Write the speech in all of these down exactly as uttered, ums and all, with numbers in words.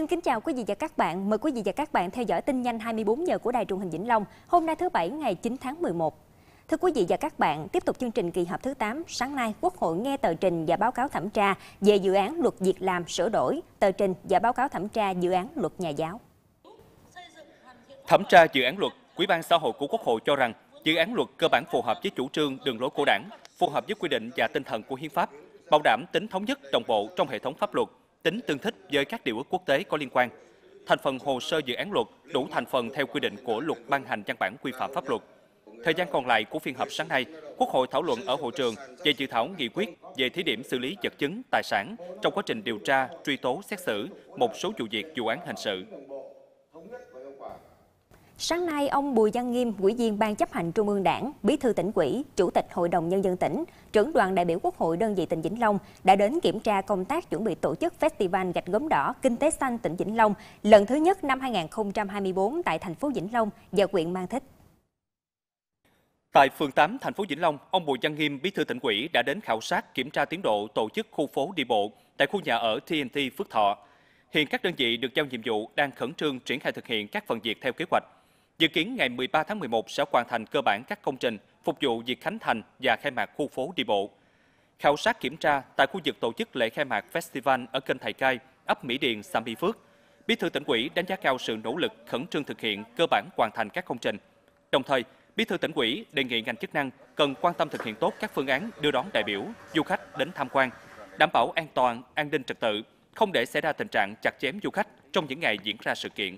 Xin kính chào quý vị và các bạn. Mời quý vị và các bạn theo dõi tin nhanh hai mươi bốn giờ của Đài Truyền hình Vĩnh Long hôm nay thứ Bảy ngày chín tháng mười một. Thưa quý vị và các bạn, tiếp tục chương trình kỳ họp thứ tám, sáng nay Quốc hội nghe tờ trình và báo cáo thẩm tra về dự án luật việc làm sửa đổi, tờ trình và báo cáo thẩm tra dự án luật nhà giáo. Thẩm tra dự án luật, Ủy ban Xã hội của Quốc hội cho rằng dự án luật cơ bản phù hợp với chủ trương, đường lối của Đảng, phù hợp với quy định và tinh thần của Hiến pháp, bảo đảm tính thống nhất, đồng bộ trong hệ thống pháp luật, tính tương thích với các điều ước quốc tế có liên quan. Thành phần hồ sơ dự án luật đủ thành phần theo quy định của luật ban hành văn bản quy phạm pháp luật. Thời gian còn lại của phiên họp sáng nay, Quốc hội thảo luận ở hội trường về dự thảo nghị quyết về thí điểm xử lý vật chứng, tài sản trong quá trình điều tra, truy tố, xét xử một số vụ việc vụ án hình sự. Sáng nay, ông Bùi Văn Nghiêm, Ủy viên Ban chấp hành Trung ương Đảng, Bí thư Tỉnh ủy, Chủ tịch Hội đồng Nhân dân tỉnh, trưởng đoàn đại biểu Quốc hội đơn vị tỉnh Vĩnh Long đã đến kiểm tra công tác chuẩn bị tổ chức Festival Gạch Gốm Đỏ Kinh tế xanh tỉnh Vĩnh Long lần thứ nhất năm hai nghìn không trăm hai mươi tư tại thành phố Vĩnh Long và huyện Mang Thít. Tại phường tám, thành phố Vĩnh Long, ông Bùi Văn Nghiêm, Bí thư Tỉnh ủy đã đến khảo sát kiểm tra tiến độ tổ chức khu phố đi bộ tại khu nhà ở tê en tê Phước Thọ. Hiện các đơn vị được giao nhiệm vụ đang khẩn trương triển khai thực hiện các phần việc theo kế hoạch. Dự kiến ngày mười ba tháng mười một sẽ hoàn thành cơ bản các công trình phục vụ việc khánh thành và khai mạc khu phố đi bộ. Khảo sát kiểm tra tại khu vực tổ chức lễ khai mạc festival ở kênh Thầy Cai, ấp Mỹ Điền, xã Mỹ Phước, Bí thư Tỉnh ủy đánh giá cao sự nỗ lực khẩn trương thực hiện cơ bản hoàn thành các công trình. Đồng thời, Bí thư Tỉnh ủy đề nghị ngành chức năng cần quan tâm thực hiện tốt các phương án đưa đón đại biểu, du khách đến tham quan, đảm bảo an toàn, an ninh trật tự, không để xảy ra tình trạng chặt chém du khách trong những ngày diễn ra sự kiện.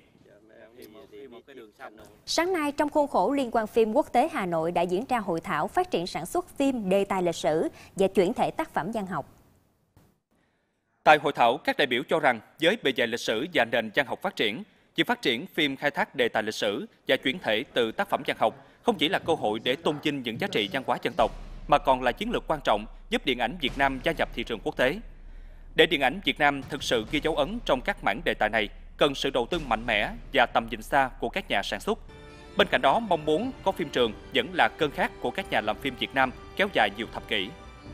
Sáng nay, trong khuôn khổ Liên hoan phim quốc tế Hà Nội đã diễn ra hội thảo phát triển sản xuất phim đề tài lịch sử và chuyển thể tác phẩm văn học. Tại hội thảo, các đại biểu cho rằng với bề dày lịch sử và nền văn học phát triển, việc phát triển phim khai thác đề tài lịch sử và chuyển thể từ tác phẩm văn học không chỉ là cơ hội để tôn vinh những giá trị văn hóa dân tộc, mà còn là chiến lược quan trọng giúp điện ảnh Việt Nam gia nhập thị trường quốc tế. Để điện ảnh Việt Nam thực sự ghi dấu ấn trong các mảng đề tài này, cần sự đầu tư mạnh mẽ và tầm nhìn xa của các nhà sản xuất. Bên cạnh đó, mong muốn có phim trường vẫn là cơn khát của các nhà làm phim Việt Nam kéo dài nhiều thập kỷ.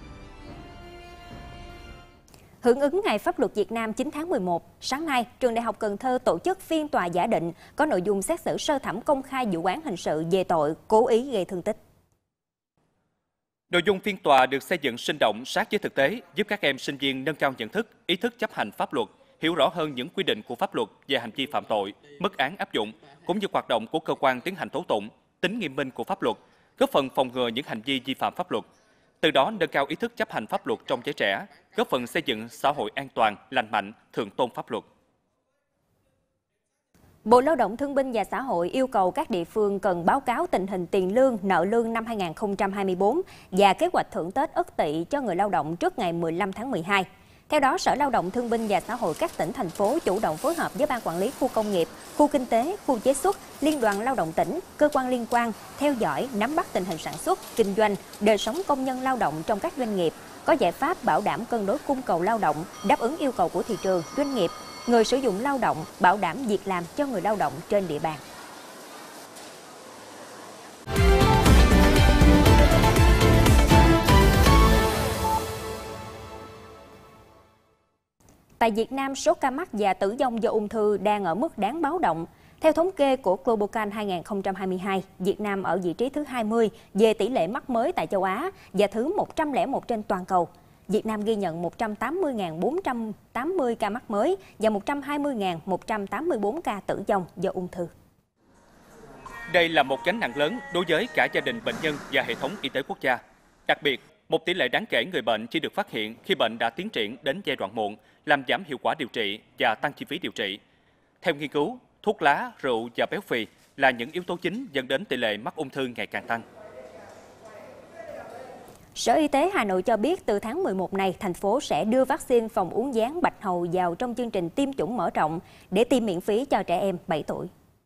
Hưởng ứng Ngày Pháp luật Việt Nam chín tháng mười một, sáng nay, Trường Đại học Cần Thơ tổ chức phiên tòa giả định có nội dung xét xử sơ thẩm công khai vụ án hình sự về tội cố ý gây thương tích. Nội dung phiên tòa được xây dựng sinh động sát với thực tế, giúp các em sinh viên nâng cao nhận thức, ý thức chấp hành pháp luật, hiểu rõ hơn những quy định của pháp luật về hành vi phạm tội, mức án áp dụng, cũng như hoạt động của cơ quan tiến hành tố tụng, tính nghiêm minh của pháp luật, góp phần phòng ngừa những hành vi vi phạm pháp luật. Từ đó nâng cao ý thức chấp hành pháp luật trong giới trẻ, góp phần xây dựng xã hội an toàn, lành mạnh, thượng tôn pháp luật. Bộ Lao động Thương binh và Xã hội yêu cầu các địa phương cần báo cáo tình hình tiền lương, nợ lương năm hai nghìn không trăm hai mươi tư và kế hoạch thưởng Tết Ất Tỵ cho người lao động trước ngày mười lăm tháng mười hai. Theo đó, Sở Lao động Thương binh và Xã hội các tỉnh, thành phố chủ động phối hợp với Ban Quản lý Khu công nghiệp, Khu kinh tế, Khu chế xuất, Liên đoàn Lao động tỉnh, cơ quan liên quan, theo dõi, nắm bắt tình hình sản xuất, kinh doanh, đời sống công nhân lao động trong các doanh nghiệp, có giải pháp bảo đảm cân đối cung cầu lao động, đáp ứng yêu cầu của thị trường, doanh nghiệp, người sử dụng lao động, bảo đảm việc làm cho người lao động trên địa bàn. Tại Việt Nam, số ca mắc và tử vong do ung thư đang ở mức đáng báo động. Theo thống kê của Globocan hai nghìn không trăm hai mươi hai, Việt Nam ở vị trí thứ hai mươi về tỷ lệ mắc mới tại châu Á và thứ một trăm lẻ một trên toàn cầu. Việt Nam ghi nhận một trăm tám mươi nghìn bốn trăm tám mươi ca mắc mới và một trăm hai mươi nghìn một trăm tám mươi tư ca tử vong do ung thư. Đây là một gánh nặng lớn đối với cả gia đình bệnh nhân và hệ thống y tế quốc gia. Đặc biệt, một tỷ lệ đáng kể người bệnh chỉ được phát hiện khi bệnh đã tiến triển đến giai đoạn muộn, làm giảm hiệu quả điều trị và tăng chi phí điều trị. Theo nghiên cứu, thuốc lá, rượu và béo phì là những yếu tố chính dẫn đến tỷ lệ mắc ung thư ngày càng tăng. Sở Y tế Hà Nội cho biết từ tháng mười một này, thành phố sẽ đưa vaccine phòng uốn ván bạch hầu vào trong chương trình tiêm chủng mở rộng để tiêm miễn phí cho trẻ em bảy tuổi.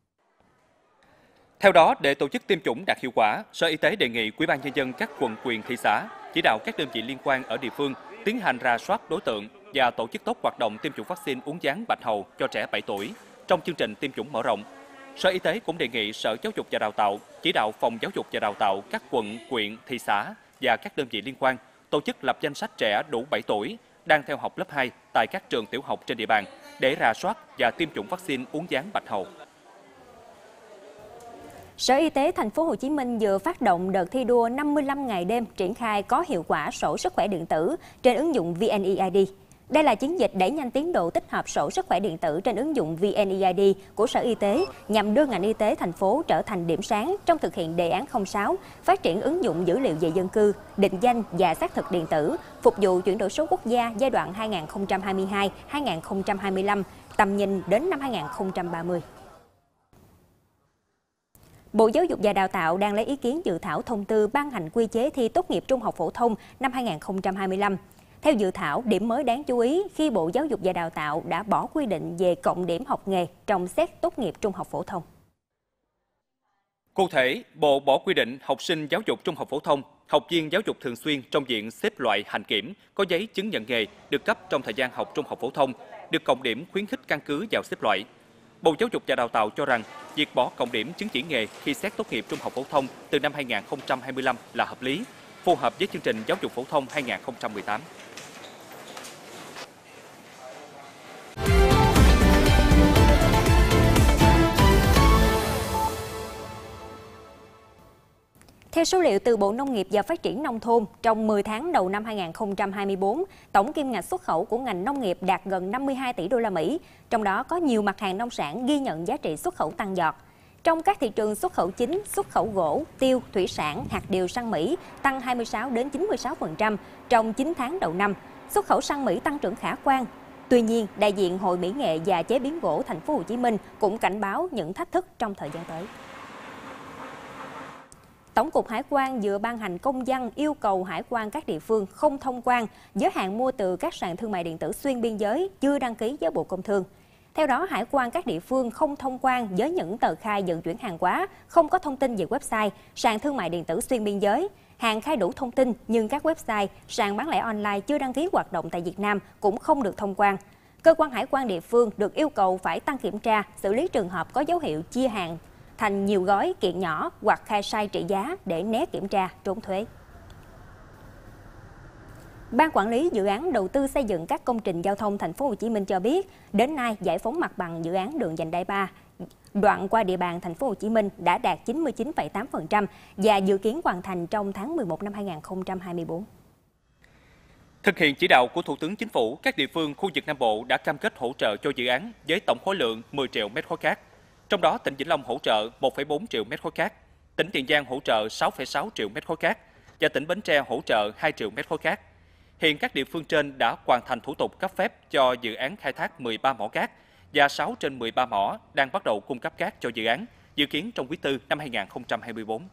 Theo đó, để tổ chức tiêm chủng đạt hiệu quả, Sở Y tế đề nghị Ủy ban nhân dân các quận, huyện, thị xã chỉ đạo các đơn vị liên quan ở địa phương tiến hành rà soát đối tượng và tổ chức tốt hoạt động tiêm chủng vaccine uốn ván bạch hầu cho trẻ bảy tuổi trong chương trình tiêm chủng mở rộng. Sở Y tế cũng đề nghị Sở Giáo dục và Đào tạo chỉ đạo Phòng Giáo dục và Đào tạo các quận, huyện, thị xã và các đơn vị liên quan tổ chức lập danh sách trẻ đủ bảy tuổi đang theo học lớp hai tại các trường tiểu học trên địa bàn để rà soát và tiêm chủng vaccine uốn ván bạch hầu. Sở Y tế Thành phố Hồ Chí Minh vừa phát động đợt thi đua năm mươi lăm ngày đêm triển khai có hiệu quả sổ sức khỏe điện tử trên ứng dụng vê en e i đê. Đây là chiến dịch đẩy nhanh tiến độ tích hợp sổ sức khỏe điện tử trên ứng dụng vê en e i đê của Sở Y tế nhằm đưa ngành y tế thành phố trở thành điểm sáng trong thực hiện đề án không sáu, phát triển ứng dụng dữ liệu về dân cư, định danh và xác thực điện tử, phục vụ chuyển đổi số quốc gia giai đoạn hai nghìn không trăm hai mươi hai đến hai nghìn không trăm hai mươi lăm, tầm nhìn đến năm hai nghìn không trăm ba mươi. Bộ Giáo dục và Đào tạo đang lấy ý kiến dự thảo thông tư ban hành quy chế thi tốt nghiệp trung học phổ thông năm hai nghìn không trăm hai mươi lăm. Theo dự thảo, điểm mới đáng chú ý khi Bộ Giáo dục và Đào tạo đã bỏ quy định về cộng điểm học nghề trong xét tốt nghiệp trung học phổ thông. Cụ thể, Bộ bỏ quy định học sinh giáo dục trung học phổ thông, học viên giáo dục thường xuyên trong diện xếp loại hạnh kiểm có giấy chứng nhận nghề được cấp trong thời gian học trung học phổ thông, được cộng điểm khuyến khích căn cứ vào xếp loại. Bộ Giáo dục và Đào tạo cho rằng việc bỏ cộng điểm chứng chỉ nghề khi xét tốt nghiệp trung học phổ thông từ năm hai nghìn không trăm hai mươi lăm là hợp lý, phù hợp với chương trình giáo dục phổ thông hai nghìn không trăm mười tám. Theo số liệu từ Bộ Nông nghiệp và Phát triển Nông thôn, trong mười tháng đầu năm hai nghìn không trăm hai mươi tư, tổng kim ngạch xuất khẩu của ngành nông nghiệp đạt gần năm mươi hai tỷ đô la Mỹ, trong đó có nhiều mặt hàng nông sản ghi nhận giá trị xuất khẩu tăng giọt. Trong các thị trường xuất khẩu chính, xuất khẩu gỗ, tiêu, thủy sản, hạt điều sang Mỹ tăng hai mươi sáu đến chín mươi sáu phần trăm trong chín tháng đầu năm, xuất khẩu sang Mỹ tăng trưởng khả quan. Tuy nhiên, đại diện Hội Mỹ nghệ và Chế biến gỗ Thành phố Hồ Chí Minh cũng cảnh báo những thách thức trong thời gian tới. Tổng cục Hải quan vừa ban hành công văn yêu cầu hải quan các địa phương không thông quan giới hạn mua từ các sàn thương mại điện tử xuyên biên giới chưa đăng ký với Bộ Công Thương. Theo đó, hải quan các địa phương không thông quan với những tờ khai vận chuyển hàng hóa, không có thông tin về website, sàn thương mại điện tử xuyên biên giới. Hàng khai đủ thông tin nhưng các website, sàn bán lẻ online chưa đăng ký hoạt động tại Việt Nam cũng không được thông quan. Cơ quan hải quan địa phương được yêu cầu phải tăng kiểm tra, xử lý trường hợp có dấu hiệu chia hàng thành nhiều gói kiện nhỏ hoặc khai sai trị giá để né kiểm tra, trốn thuế. Ban quản lý dự án đầu tư xây dựng các công trình giao thông Thành phố Hồ Chí Minh cho biết, đến nay giải phóng mặt bằng dự án đường vành đai ba đoạn qua địa bàn Thành phố Hồ Chí Minh đã đạt chín mươi chín phẩy tám phần trăm và dự kiến hoàn thành trong tháng mười một năm hai nghìn không trăm hai mươi tư. Thực hiện chỉ đạo của Thủ tướng Chính phủ, các địa phương khu vực Nam Bộ đã cam kết hỗ trợ cho dự án với tổng khối lượng mười triệu mét khối cát. Trong đó, tỉnh Vĩnh Long hỗ trợ một phẩy bốn triệu mét khối cát, tỉnh Tiền Giang hỗ trợ sáu phẩy sáu triệu mét khối cát và tỉnh Bến Tre hỗ trợ hai triệu mét khối cát. Hiện các địa phương trên đã hoàn thành thủ tục cấp phép cho dự án khai thác mười ba mỏ cát và sáu trên mười ba mỏ đang bắt đầu cung cấp cát cho dự án, dự kiến trong quý tư năm hai nghìn không trăm hai mươi tư.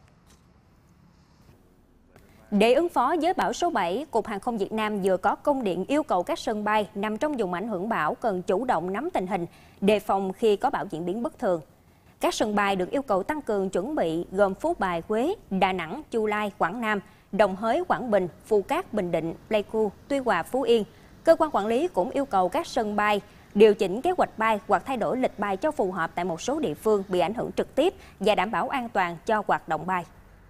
Để ứng phó với bão số bảy, Cục Hàng không Việt Nam vừa có công điện yêu cầu các sân bay nằm trong vùng ảnh hưởng bão cần chủ động nắm tình hình, đề phòng khi có bão diễn biến bất thường. Các sân bay được yêu cầu tăng cường chuẩn bị gồm Phú Bài, Huế, Đà Nẵng, Chu Lai, Quảng Nam, Đồng Hới, Quảng Bình, Phú Cát, Bình Định, Pleiku, Tuy Hòa, Phú Yên. Cơ quan quản lý cũng yêu cầu các sân bay điều chỉnh kế hoạch bay hoặc thay đổi lịch bay cho phù hợp tại một số địa phương bị ảnh hưởng trực tiếp và đảm bảo an toàn cho hoạt động bay.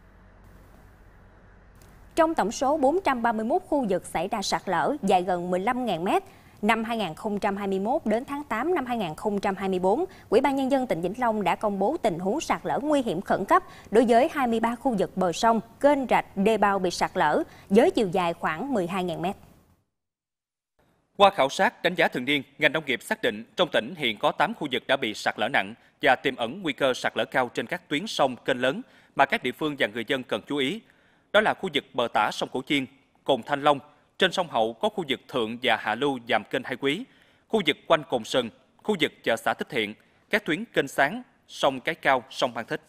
Trong tổng số bốn trăm ba mươi mốt khu vực xảy ra sạt lở dài gần mười lăm nghìn mét, năm hai nghìn không trăm hai mươi mốt đến tháng tám năm hai nghìn không trăm hai mươi tư, Ủy ban Nhân dân tỉnh Vĩnh Long đã công bố tình huống sạt lở nguy hiểm khẩn cấp đối với hai mươi ba khu vực bờ sông, kênh rạch, đê bao bị sạt lở với chiều dài khoảng mười hai nghìn mét. Qua khảo sát đánh giá thường niên, ngành nông nghiệp xác định trong tỉnh hiện có tám khu vực đã bị sạt lở nặng và tiềm ẩn nguy cơ sạt lở cao trên các tuyến sông, kênh lớn mà các địa phương và người dân cần chú ý. Đó là khu vực bờ tả sông Cổ Chiên, Cồn Thanh Long, trên sông Hậu có khu vực thượng và hạ lưu dàm kênh Hai Quý, khu vực quanh Cồn Sừng, khu vực chợ xã Thích Thiện, các tuyến kênh Sáng, sông Cái Cao, sông Phan Thiết.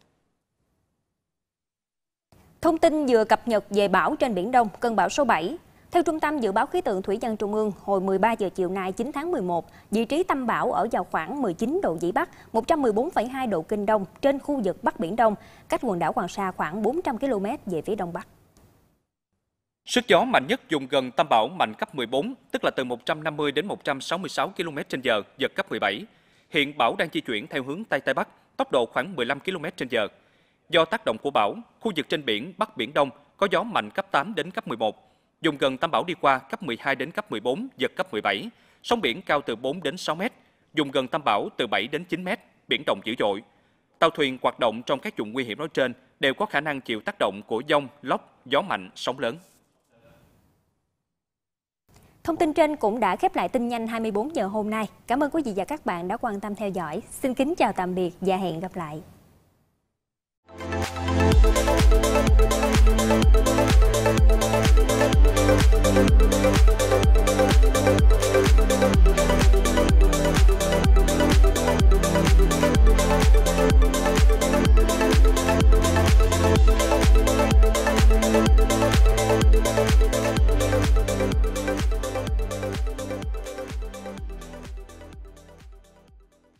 Thông tin vừa cập nhật về bão trên Biển Đông, cơn bão số bảy. Theo Trung tâm Dự báo Khí tượng Thủy văn Trung ương, hồi mười ba giờ chiều nay chín tháng mười một, vị trí tâm bão ở vào khoảng mười chín độ Vĩ Bắc, một trăm mười bốn phẩy hai độ Kinh Đông trên khu vực Bắc Biển Đông, cách quần đảo Hoàng Sa khoảng bốn trăm ki lô mét về phía Đông Bắc. Sức gió mạnh nhất vùng gần tâm bão mạnh cấp mười bốn, tức là từ một trăm năm mươi đến một trăm sáu mươi sáu ki lô mét trên giờ, giật cấp mười bảy. Hiện bão đang di chuyển theo hướng Tây Tây Bắc, tốc độ khoảng mười lăm ki lô mét trên giờ. Do tác động của bão, khu vực trên biển Bắc Biển Đông có gió mạnh cấp tám đến cấp mười một. Vùng gần tâm bão đi qua cấp mười hai đến cấp mười bốn, giật cấp mười bảy. Sóng biển cao từ bốn đến sáu mét. Vùng gần tâm bão từ bảy đến chín mét, biển động dữ dội. Tàu thuyền hoạt động trong các vùng nguy hiểm nói trên đều có khả năng chịu tác động của dông, lốc, gió mạnh, sóng lớn. Thông tin trên cũng đã khép lại tin nhanh hai mươi bốn giờ hôm nay. Cảm ơn quý vị và các bạn đã quan tâm theo dõi. Xin kính chào tạm biệt và hẹn gặp lại. We'll be right back.